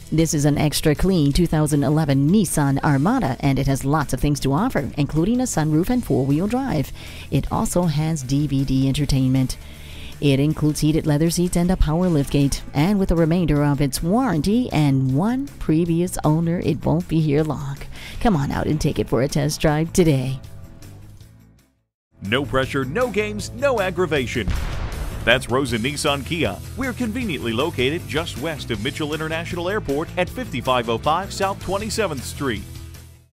This is an extra clean 2011 Nissan Armada, and it has lots of things to offer, including a sunroof and four-wheel drive. It also has DVD entertainment. It includes heated leather seats and a power liftgate, and with the remainder of its warranty and one previous owner, it won't be here long. Come on out and take it for a test drive today. No pressure, no games, no aggravation. That's Rosen Nissan Kia. We're conveniently located just west of Mitchell International Airport at 5505 South 27th Street.